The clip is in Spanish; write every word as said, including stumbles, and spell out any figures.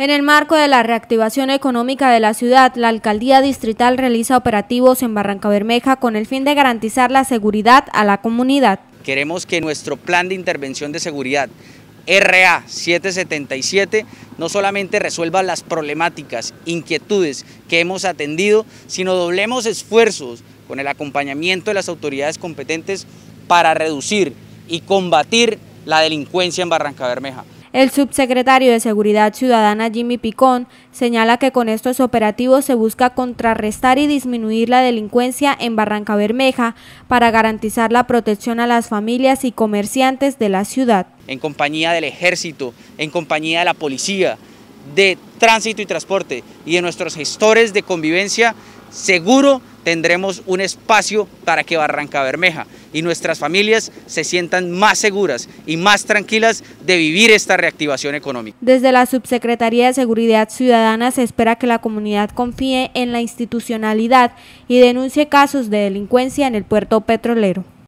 En el marco de la reactivación económica de la ciudad, la Alcaldía Distrital realiza operativos en Barrancabermeja con el fin de garantizar la seguridad a la comunidad. Queremos que nuestro plan de intervención de seguridad R A setecientos setenta y siete no solamente resuelva las problemáticas, inquietudes que hemos atendido, sino doblemos esfuerzos con el acompañamiento de las autoridades competentes para reducir y combatir la delincuencia en Barrancabermeja. El subsecretario de Seguridad Ciudadana Jimmy Picón señala que con estos operativos se busca contrarrestar y disminuir la delincuencia en Barrancabermeja para garantizar la protección a las familias y comerciantes de la ciudad. En compañía del Ejército, en compañía de la Policía, de Tránsito y Transporte y de nuestros gestores de convivencia, seguro tendremos un espacio para que Barrancabermeja y nuestras familias se sientan más seguras y más tranquilas de vivir esta reactivación económica. Desde la Subsecretaría de Seguridad Ciudadana se espera que la comunidad confíe en la institucionalidad y denuncie casos de delincuencia en el puerto petrolero.